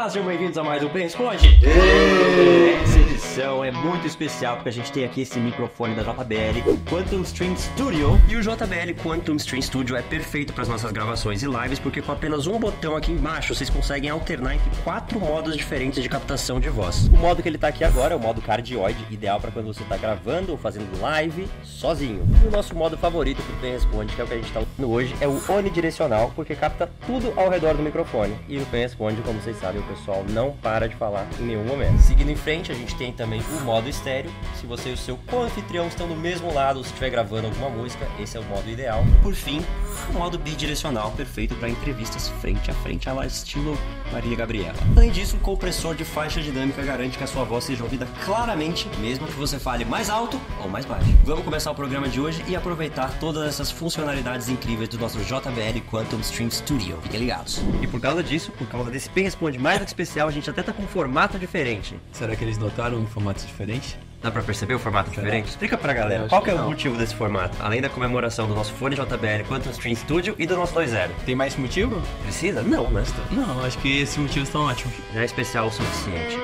Olá, sejam bem-vindos a mais um Pen Responde. Essa edição é muito especial porque a gente tem aqui esse microfone da JBL Quantum Stream Studio. E o JBL Quantum Stream Studio é perfeito para as nossas gravações e lives porque com apenas um botão aqui embaixo vocês conseguem alternar entre 4 modos diferentes de captação de voz. O modo que ele tá aqui agora é o modo cardioide, ideal para quando você tá gravando ou fazendo live sozinho. E o nosso modo favorito pro Pen Responde, que é o que a gente tá usando hoje, é o onidirecional, porque capta tudo ao redor do microfone. E no Pen Responde, como vocês sabem, o pessoal não para de falar em nenhum momento. Seguindo em frente, a gente tem também o modo estéreo. Se você e o seu co-anfitrião estão do mesmo lado, se estiver gravando alguma música, esse é o modo ideal. Por fim, o modo bidirecional, perfeito para entrevistas frente a frente, à la estilo Maria Gabriela. Além disso, o compressor de faixa dinâmica garante que a sua voz seja ouvida claramente, mesmo que você fale mais alto ou mais baixo. Vamos começar o programa de hoje e aproveitar todas essas funcionalidades incríveis do nosso JBL Quantum Stream Studio. Fiquem ligados. E por causa disso, por causa desse Pen Responde mais do que especial, a gente até tá com um formato diferente. Será que eles notaram um formato diferente? Dá pra perceber o formato diferente? Explica pra galera, qual que é o motivo desse formato? Além da comemoração do nosso fone JBL Quantum Stream Studio e do nosso 2.0. Tem mais motivo? Precisa? Não, né? Não, acho que esses motivos estão ótimos. Já é especial o suficiente.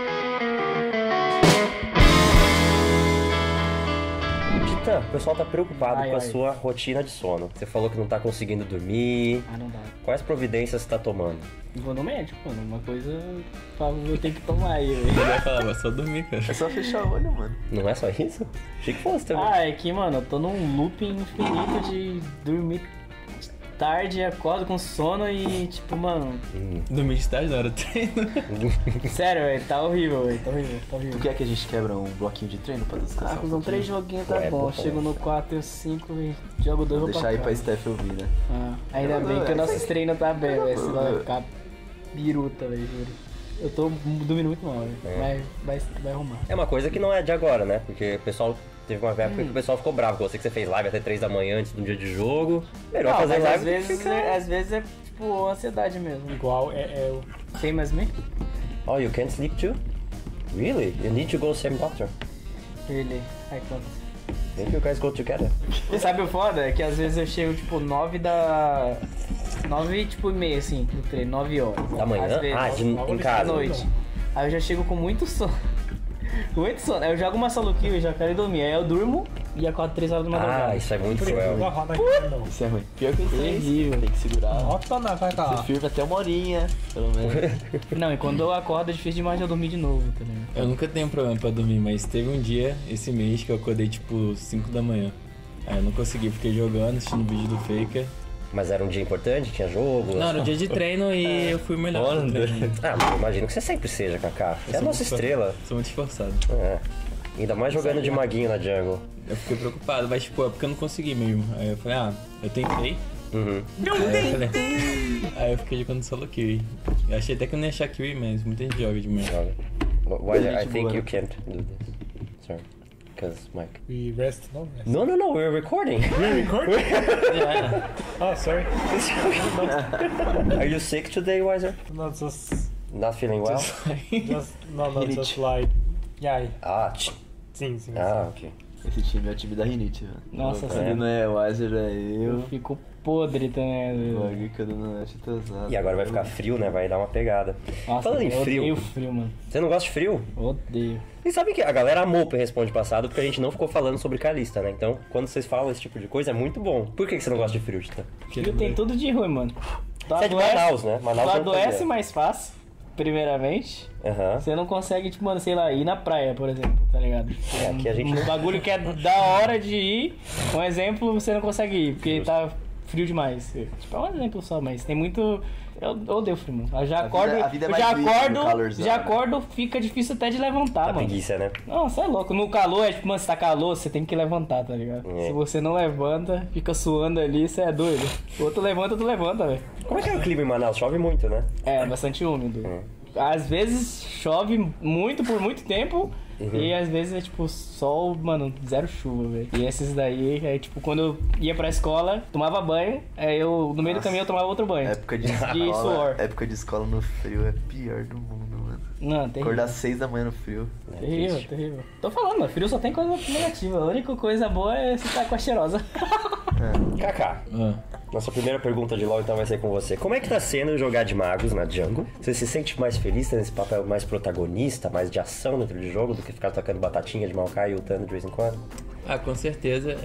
Tita, o pessoal tá preocupado com a sua rotina de sono. Você falou que não tá conseguindo dormir. Ah, não dá. Quais providências você tá tomando? Vou no médico, mano. Uma coisa eu tenho que tomar aí, velho. Eu ia falar, mas só dormir, cara. É só fechar o olho, mano. Não é só isso? Achei que fosse também. Ah, é que, mano, eu tô num looping infinito de dormir tarde, acordo com sono e, tipo, mano... Dormir de tarde na hora do treino. Sério, velho, tá horrível, velho. Tá horrível, tá horrível. Tu quer que a gente quebra um bloquinho de treino pra descansar? Ah, cuzão, 3 joguinhos tá bom. Chego no 4 e 5 e jogo 2 Vou deixar aí pra casa. Steph ouvir, né? Ah, ainda bem que o nosso treino tá bem, velho. Senão vai ficar biruta, velho, juro. Eu tô dormindo muito mal, velho. Vai arrumar. É uma coisa que não é de agora, né? Porque o pessoal... Teve uma época que o pessoal ficou bravo com você, que você fez live até 3 da manhã antes do dia de jogo. Melhor fazer mas live. às vezes é tipo ansiedade mesmo. Igual é o... Same as me? Oh, you can't sleep too? Really? You need to go same doctor. Really? I can't. Maybe you guys go together. E sabe o foda? É que às vezes eu chego tipo 9 tipo e meia assim, no treino, 9 horas. Da manhã? Às vezes, Em casa. à noite. Aí eu já chego com muito sono. Com muito sono. Aí eu jogo uma solo kill e já quero ir dormir. Aí eu durmo e acordo 3 horas da madrugada. Ah, isso é muito cruel. Isso é ruim. Pior que isso é Terrível. Tem que segurar. Bota na vai cá. Você firma até 1 horinha, pelo menos. Não, e quando eu acordo é difícil demais de eu dormir de novo, tá ligado? Eu nunca tenho problema pra dormir, mas teve um dia, esse mês, que eu acordei tipo 5 da manhã. Aí eu não consegui, fiquei jogando, assistindo vídeo do Faker. Mas era um dia importante? Tinha jogo? Não, era um dia de treino e eu fui o melhor no treino. Ah, mas eu imagino que você sempre seja, Kaká. Você é a nossa estrela. Sou muito esforçado. É. Ainda mais jogando de maguinho na jungle. Eu fiquei preocupado, mas tipo, é porque eu não consegui mesmo. Aí eu falei, eu tentei. Uhum. Aí eu fiquei jogando solo kill. Eu achei até que eu não ia achar kill, mas muita gente joga de manhã. Why I think you can't do this. Sorry. Because Mike. We rest, no? Rest. No, we're recording. We record? Yeah. Oh, sorry. Are you sick today, Wiser? Not just... Not feeling well? Just like... Yeah, sim. Ok. Esse time é o time da Rinite, velho. Nossa, Quando não é o Wiser, é Eu eu. fico podre também. O bagulho quando não é titosado. E agora vai ficar frio, né? Vai dar uma pegada. Nossa, Falando em eu frio, odeio frio, mano. você não gosta de frio? Odeio. E sabe que a galera amou o Responde passado porque a gente não ficou falando sobre Calista, né? Então, quando vocês falam esse tipo de coisa, é muito bom. Por que você não gosta de frio, Tita? Frio tem tudo de ruim, mano. Você é de Manaus, né? Manaus Tu não adoece fazia. mais fácil, primeiramente. Aham. Você não consegue, tipo, mano, sei lá, ir na praia, por exemplo, tá ligado? É, aqui a gente... Um bagulho que é da hora de ir, um exemplo, você não consegue ir, porque tá frio demais. Tipo, é um exemplo só, mas tem muito... Eu odeio frio, mano. Eu já acordo, a vida é eu mais já triste no acordo, calorzão, já né? acordo, fica difícil até de levantar, A mano. preguiça, né? Não, você é louco. No calor, é tipo, mano, se tá calor, você tem que levantar, tá ligado? É. Se você não levanta, fica suando ali, você é doido. Outro levanta, tu levanta, velho. Como é que é o clima em Manaus? Chove muito, né? É, bastante úmido. Às vezes chove muito por muito tempo e às vezes é tipo sol, mano, zero chuva, velho. E esses daí é tipo quando eu ia pra escola, tomava banho, aí eu no meio do caminho eu tomava outro banho. Época de De escola. suor. Época de escola no frio é pior do mundo, mano. Não, terrível. Acordar 6 da manhã no frio. Terrível, triste. terrível. Tô falando, mano, frio só tem coisa negativa. A única coisa boa é você tá com a cheirosa. Kaká, Ah. nossa primeira pergunta de LoL então vai ser com você. Como é que tá sendo jogar de magos na jungle? Você se sente mais feliz tendo esse papel mais protagonista, mais de ação dentro do jogo, do que ficar tocando batatinha de Maokai e ultando de vez em quando? Ah, com certeza.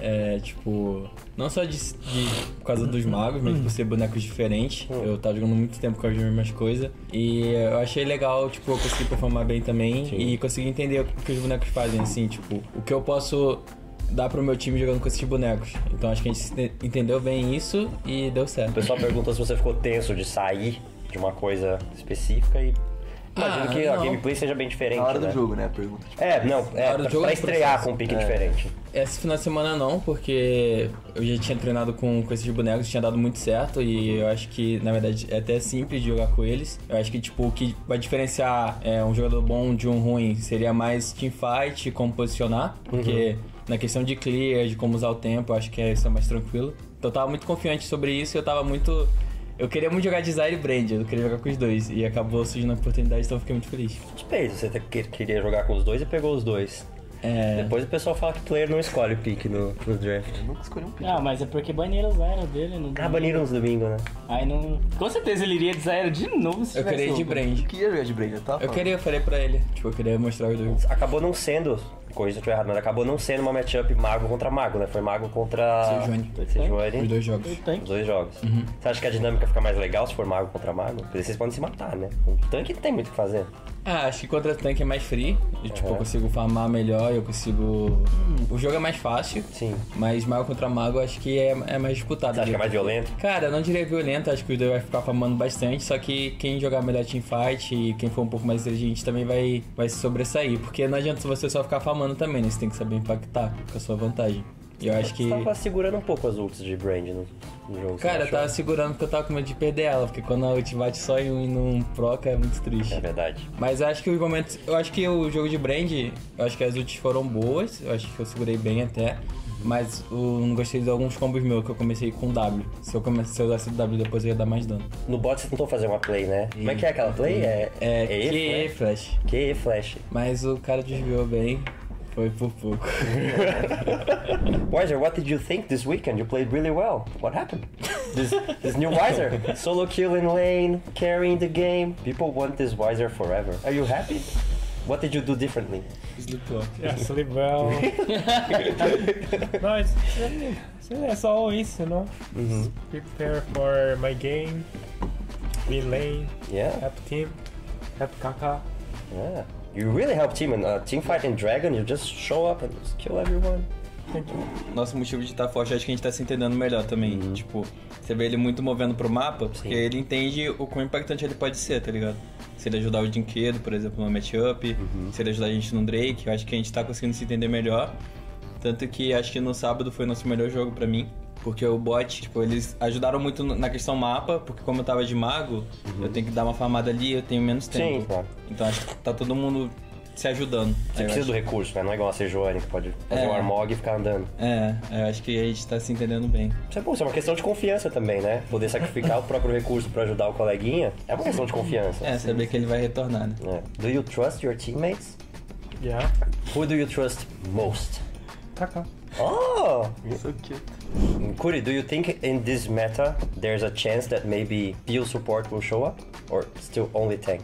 Não só por causa dos magos, mas por ser bonecos diferentes. Eu tava jogando muito tempo com as mesmas coisas. E eu achei legal, eu consegui performar bem também. Sim. E consegui entender o que os bonecos fazem, assim, o que eu posso dar pro meu time jogando com esses bonecos. Então acho que a gente entendeu bem isso e deu O certo. pessoal perguntou se você ficou tenso de sair de uma coisa específica e... Imagino que a não. gameplay seja bem diferente, Na hora né? do jogo, né? A pergunta. Na hora do jogo pra é estrear processo. com um pique diferente. Esse final de semana não, porque eu já tinha treinado com esses bonecos, tinha dado muito certo e eu acho que, na verdade, é até simples de jogar com eles. Eu acho que, o que vai diferenciar um jogador bom de um ruim seria mais teamfight, como posicionar, porque na questão de clear, de como usar o tempo, eu acho que isso é mais tranquilo. Então eu tava muito confiante sobre isso e eu queria muito jogar de Zyra e Brand, eu queria jogar com os dois. E acabou surgindo a oportunidade, então eu fiquei muito feliz. Suspeito, você queria jogar com os dois e pegou os dois. Depois o pessoal fala que player não escolhe pick no draft. Eu nunca escolhi um pick. Ah, mas é porque baniram o Zyra dele. Não Baniram nos domingo, né? Aí não... Com certeza ele iria de Zyra de novo se Eu tivesse queria de open. Brand. Eu queria jogar de Brand, tá? Eu falei pra ele, eu queria mostrar os dois. Acabou não sendo, corrija se eu estiver errado, mas acabou não sendo uma matchup mago contra mago, né? Foi mago contra... Sejuani. Os dois jogos. Os dois jogos. Você acha que a dinâmica fica mais legal se for mago contra mago? Porque vocês podem se matar, né? Com tanque não tem muito o que fazer. Acho que contra tanque é mais free. E, eu consigo farmar melhor, eu consigo... O jogo é mais fácil. Sim. Mas mago contra mago acho que é mais disputado. Você acha que é mais violento? Cara, eu não diria violento, acho que os dois vai ficar farmando bastante. Só que quem jogar melhor teamfight e quem for um pouco mais inteligente também vai se sobressair. Porque não adianta você só ficar farmando também, né? Você tem que saber impactar com a sua vantagem. E eu acho que... Você tava segurando um pouco as ults de Brand no jogo. Cara, eu tava segurando porque eu tava com medo de perder ela. Porque quando a ult bate só em um e não proca é muito triste. É verdade. Mas eu acho que os momentos. Eu acho que o jogo de Brand, eu acho que as ults foram boas. Eu acho que eu segurei bem até. Mas eu não gostei de alguns combos meus que eu comecei com W. Se eu usasse o W depois eu ia dar mais dano. No bot você tentou fazer uma play, né? Como é que é aquela play? QE Flash. QE Flash. Mas o cara desviou bem. Foi por pouco. Wiser, what did you think this weekend? You played really well. What happened? This new Wiser, solo kill in lane, carrying the game. People want this Wiser forever. Are you happy? What did you do differently? Yeah, sleep well. No, it's all isso, you know? Prepare for my game, be lane, Yeah, help team, help Kaká. yeah. You really help team in team fight in Dragon. You just show up and just kill everyone. Nosso motivo de estar forte, acho que a gente tá se entendendo melhor também. Você vê ele muito movendo pro mapa, porque ele entende o quão impactante ele pode ser, tá ligado? Se ele ajudar o Dinquedo, por exemplo, no matchup, se ele ajudar a gente no Drake, eu acho que a gente tá conseguindo se entender melhor. Tanto que acho que no sábado foi nosso melhor jogo pra mim. Porque o bot, eles ajudaram muito na questão mapa, porque como eu tava de mago, eu tenho que dar uma farmada ali, eu tenho menos tempo. Sim, claro. Então acho que tá todo mundo se ajudando. Você precisa do recurso, né? Não é igual a Sejuani que pode fazer um Armog e ficar andando. Eu acho que a gente tá se entendendo bem. Isso é bom, isso é uma questão de confiança também, né? Poder sacrificar o próprio recurso pra ajudar o coleguinha é uma questão de confiança. Saber que ele vai retornar, né? Do you trust your teammates? Yeah, Who do you trust most? Kaká. Oh! So cute. Kuri, do you think in this meta there's a chance that maybe peel support will show up? Or still only tank?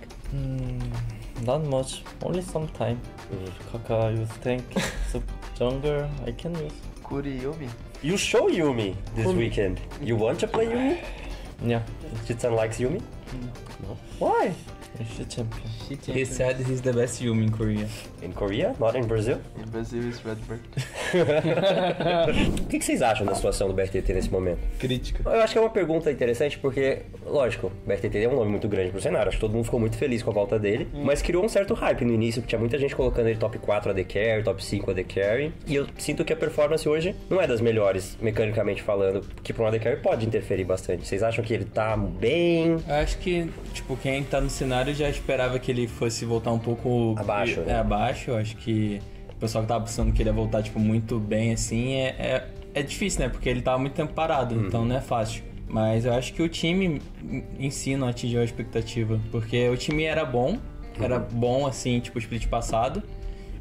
Not much, only some time. Kaká use tank, so jungle I can use. Kuri Yumi. You show Yumi this weekend. You want to play Yumi? Yeah, Chitsan likes Yumi? No. Why? she's champion. He said he's the best Yumi in Korea. In Korea, not in Brazil? In Brazil is Redbird. O que vocês acham da situação do BRTT nesse momento? Crítica. Eu acho que é uma pergunta interessante porque, lógico, o BRTT é um nome muito grande pro cenário, acho que todo mundo ficou muito feliz com a volta dele, mas criou um certo hype no início, porque tinha muita gente colocando ele top 4 AD Carry, top 5 AD Carry, e eu sinto que a performance hoje não é das melhores, mecanicamente falando, que pra um AD Carry pode interferir bastante. Vocês acham que ele tá bem... Eu acho que, quem tá no cenário já esperava que ele fosse voltar um pouco... Abaixo, né? Abaixo, eu acho que o pessoal que tava pensando que ele ia voltar, muito bem, assim, é difícil, né? Porque ele tava muito tempo parado, então não é fácil. Mas eu acho que o time em si não atingiu a expectativa, porque o time era bom assim, split passado,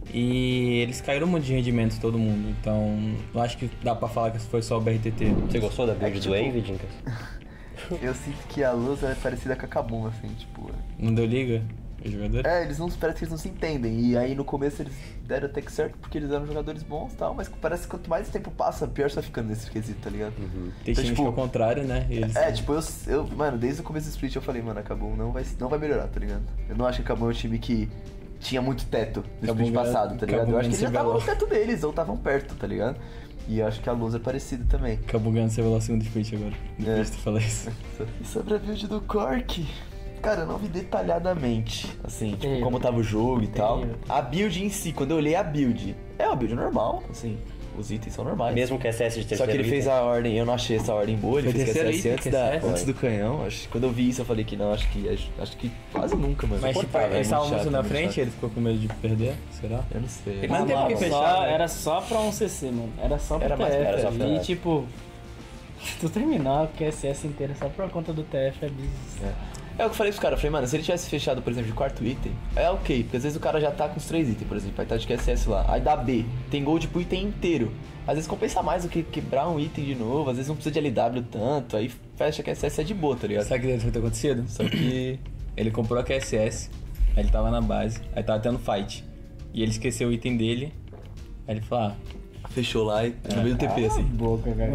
E eles caíram muito de rendimento, todo mundo. Então, não acho que dá pra falar que foi só o BRTT. Você gostou da build do Envy, Dinkas? Eu sinto que a luz é parecida com a Kabum, assim, tipo... Não deu liga? Os jogadores? eles não, parece que eles não se entendem. E aí no começo eles deram até que certo porque eles eram jogadores bons e tal, mas parece que quanto mais o tempo passa, pior você vai ficando nesse quesito, tá ligado? Tem Então, times tipo, que é o contrário, né? E eles... Mano, desde o começo do split eu falei, mano, a Kabum não vai melhorar, tá ligado? Eu não acho que a Kabum é um time que tinha muito teto no Kabum split passado, tá ligado? Kabum Eu acho que eles já estavam no ganhou teto deles, ou estavam perto, tá ligado? E eu acho que a luz é parecida também. Acabou ganhando seu segundo split agora. Depois de tu falar isso. E sobre a build do Cork, cara, eu não vi detalhadamente, assim, tipo, Terrível. como tava o jogo e tal. Terrível. A build em si, quando eu olhei a build, é uma build normal, assim, os itens são normais. Mesmo que SS de Só terceiro que ele fez item. a ordem, eu não achei essa ordem boa, ele Foi fez terceiro QSS item, QSS? antes do canhão. Quando eu vi isso eu falei que não, acho que quase nunca, mano. Mas tipo, Insuportável, eles estavam muito muito chato, na muito frente, chato. ele ficou com medo de perder? Será? Eu não sei. Ele não tem porque fechar, só, né? era só pra um CC, mano. Era só pro Era mais- TF. era só pra e TF. tipo, tu terminar o QSS inteiro só por conta do TF é business. É o que eu falei pros caras, eu falei, mano, se ele tivesse fechado, por exemplo, de quarto item, é ok, porque às vezes o cara já tá com os 3 itens, por exemplo, aí tá de QSS lá, aí dá B, tem gold pro item inteiro. Às vezes compensa mais do que quebrar um item de novo, às vezes não precisa de LW tanto, aí fecha QSS é de boa, tá ligado? Sabe o que deve ter acontecido? Só que... Ele comprou a QSS, aí ele tava na base, aí tava tendo fight. E ele esqueceu o item dele, aí ele falou, Fechou lá e no meio do TP, assim. Boca, cara.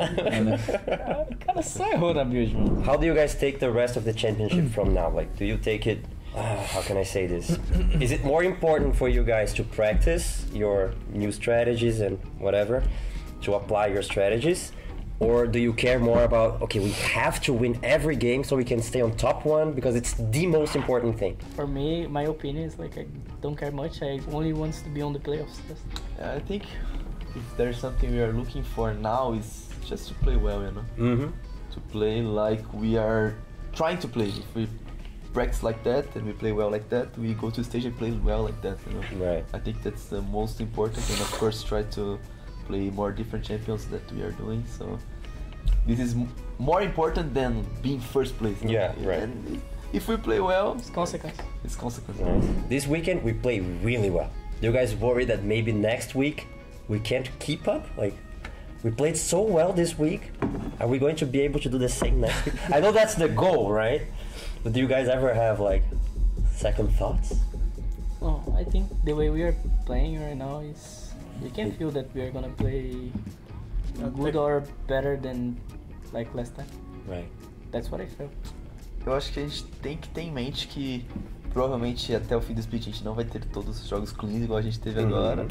O cara só errou na build, mano. How do you guys take the rest of the championship from now? Like, do you take it? How can I say this? Is it more important for you guys to practice your new strategies and whatever, to apply your strategies, or do you care more about, okay, we have to win every game so we can stay on top one because it's the most important thing? For me, my opinion is like I don't care much. I only want to be on the playoffs. I think if there's something we are looking for now is just to play well, you know? Mm-hmm. To play like we are trying to play. If we practice like that and we play well like that, we go to stage and play well like that, you know? Right. I think that's the most important, and of course try to play more different champions that we are doing, so this is more important than being first place. No? Yeah, right. And if we play well, It's consequence. it's consequence. Nice. This weekend we play really well. Do you guys worry that maybe next week we can't keep up? Like, we played so well this week. Are we going to be able to do the same next week? I know that's the goal, right? But do you guys ever have like second thoughts? Oh, I think the way we are playing right now is you can feel that we are gonna play good or better than like last time. Right. That's what I feel. Eu acho que a gente tem que ter em mente que provavelmente até o fim do split a gente não vai ter todos os jogos cleans igual a gente teve agora.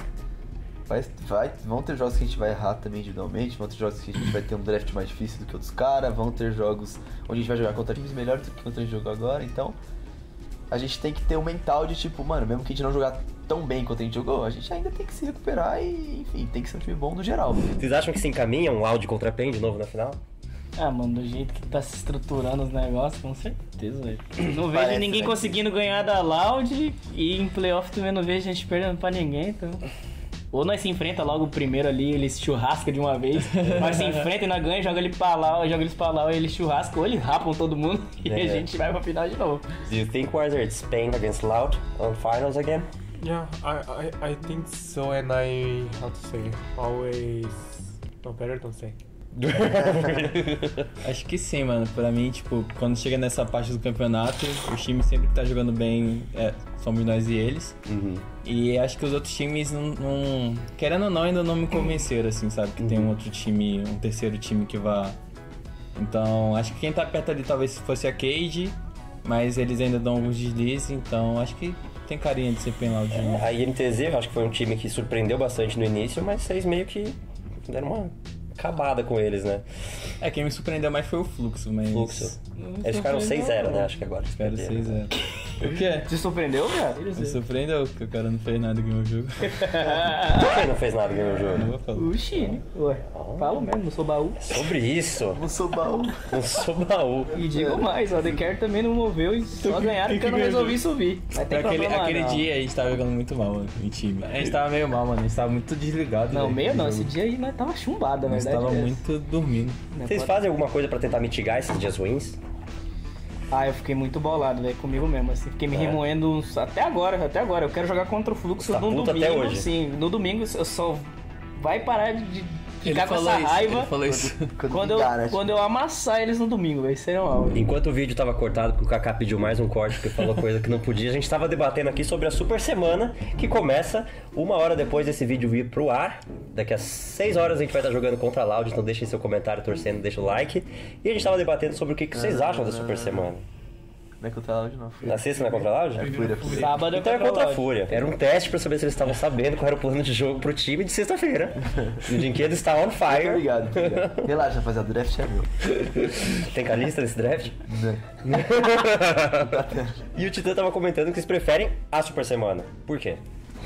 Vão ter jogos que a gente vai errar também individualmente, vão ter jogos que a gente vai ter um draft mais difícil do que outros caras, vão ter jogos onde a gente vai jogar contra times melhores do que contra a gente jogou agora, então a gente tem que ter um mental de tipo, mano, mesmo que a gente não jogar tão bem quanto a gente jogou, a gente ainda tem que se recuperar e, enfim, tem que ser um time bom no geral. Vocês acham que se encaminha um Loud contra PEN de novo na final? Ah, mano, do jeito que tá se estruturando os negócios, com certeza, velho. Não vejo Parece, ninguém né? conseguindo ganhar da Loud e em playoff também não vejo a gente perdendo pra ninguém, então. Ou nós se enfrenta logo o primeiro ali, eles churrascam de uma vez. Nós se enfrenta e nós ganhamos, joga eles pra lá, eles churrascam, ou eles rapam todo mundo e a gente vai pra final de novo. Do you think, Warzer, it's PEN against Loud on finals again? Yeah, I think so, and I, how to say, always... No, better don't say. Acho que sim, mano. Pra mim, tipo, quando chega nessa parte do campeonato, o time sempre que tá jogando bem somos nós e eles. Uhum. E acho que os outros times não querendo ou não, ainda não me convenceram, assim, sabe? Que tem um outro time, um terceiro time que vá. Então, acho que quem tá perto ali talvez fosse a Cade, mas eles ainda dão alguns deslizes, então acho que tem carinha de ser penal de novo. A INTZ, eu acho que foi um time que surpreendeu bastante no início, mas vocês meio que deram uma acabada com eles, né? Quem me surpreendeu mais foi o Fluxo, mas... Fluxo. Eles ficaram 6-0, né? Acho que agora. Espero 6-0. O quê? Te surpreendeu, cara? Me surpreendeu que o cara não fez nada que o jogo. Quem não fez nada no Não jogo? vou falar. Uxi, ué. Falo mesmo, não sou baú. Sobre isso. Não sou baú. Não sou baú. E digo mais, ó, The Care também não moveu e só ganharam porque eu não resolvi subir. Mas tem problema Aquele não. dia a gente tava jogando muito mal, mano, em time. A gente tava meio mal, mano. A gente tava muito desligado. Não, velho, meio no não, jogo. esse dia aí nós tava chumbado, na Nós verdade. tava é. muito dormindo. Não Vocês pode- fazem alguma coisa pra tentar mitigar esses just wins? Ah, eu fiquei muito bolado, velho, comigo mesmo, assim. Fiquei me remoendo até agora. Eu quero jogar contra o Fluxo Tá no puto domingo. até hoje. Sim, no domingo eu só vai parar de Ele ficar com falou essa isso, raiva ele falou isso. quando eu amassar eles no domingo, velho. Isso é um Enquanto o vídeo tava cortado, porque o Kaká pediu mais um corte, porque falou coisa que não podia, a gente tava debatendo aqui sobre a Super Semana, que começa 1 hora depois desse vídeo vir pro ar. Daqui a 6 horas a gente vai estar jogando contra a Loud, então deixem seu comentário torcendo, deixa o like. E a gente tava debatendo sobre o que vocês acham da Super Semana. Não é contra a Loud, não. Na sexta não é contra a Loud? Fúria. sábado Então é contra contra a Loud. Fúria. Era um teste pra saber se eles estavam sabendo qual era o plano de jogo pro time de sexta-feira. E o Dinquedo está on fire. Obrigado. Relaxa, rapaziada, o draft é meu. Tem calista nesse draft? Não. E o Titã tava comentando que eles preferem a Super Semana. Por quê?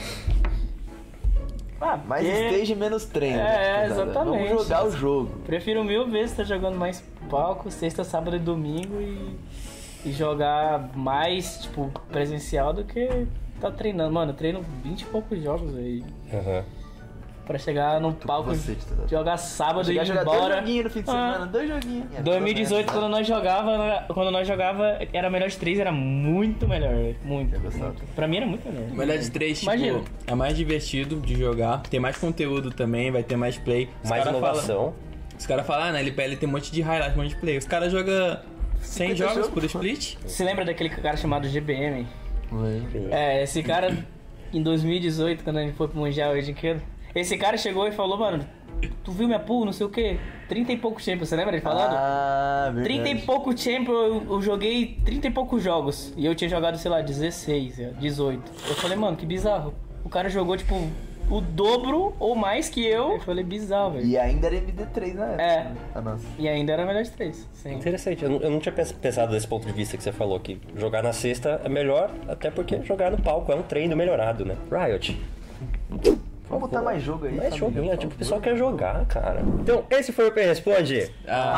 Mais stage e menos treino. Exatamente. Vamos jogar o jogo. Prefiro 1000 vezes estar jogando mais palco, sexta, sábado e domingo e jogar mais, tipo, presencial do que tá treinando. Mano, eu treino 20 e poucos jogos aí. Aham. Pra chegar num palco, você, tá? jogar sábado e ir Jogar 2 embora. joguinhos no fim de semana, 2 joguinhos. 2018, quando nós jogava, era melhor de 3, era muito melhor, velho. Muito. Eu gostava. Pra mim era muito melhor. O melhor de 3, tipo, Imagina. é mais divertido de jogar, tem mais conteúdo também, vai ter mais play. Mais inovação. Os caras falam, na LPL tem um monte de highlight, um monte de play. Os caras jogam 100 jogos jogos, por split. Você lembra daquele cara chamado GBM? Lembro. Esse cara, em 2018, quando a gente foi pro Mundial de Dinheiro, esse cara chegou e falou, mano, tu viu minha pool, não sei o que, 30 e poucos champions, você lembra ele falando? Ah, verdade. 30 e poucos champions, eu joguei 30 e poucos jogos. E eu tinha jogado, sei lá, 16, 18. Eu falei, mano, que bizarro. O cara jogou, tipo, o dobro ou mais que eu. Eu falei, bizarro, velho. E ainda era MD3 na época. É. A nossa. E ainda era melhor de 3. Sim. Interessante, eu não tinha pensado desse ponto de vista que você falou, que jogar na sexta é melhor, até porque jogar no palco é um treino melhorado, né? Riot. Vamos botar mais jogo aí. Mais família, jogo, né? por Tipo, o favor. pessoal quer jogar, cara. Então, esse foi o P Responde.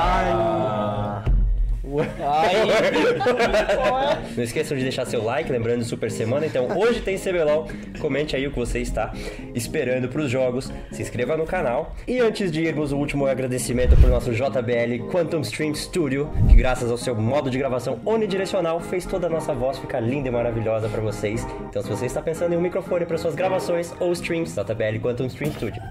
Não esqueçam de deixar seu like, lembrando do Super Semana. Então, hoje tem CBLOL. Comente aí o que você está esperando para os jogos. Se inscreva no canal. E antes de irmos, o último agradecimento para o nosso JBL Quantum Stream Studio, que graças ao seu modo de gravação unidirecional fez toda a nossa voz ficar linda e maravilhosa para vocês. Então, se você está pensando em um microfone para suas gravações ou streams, JBL Quantum Stream Studio.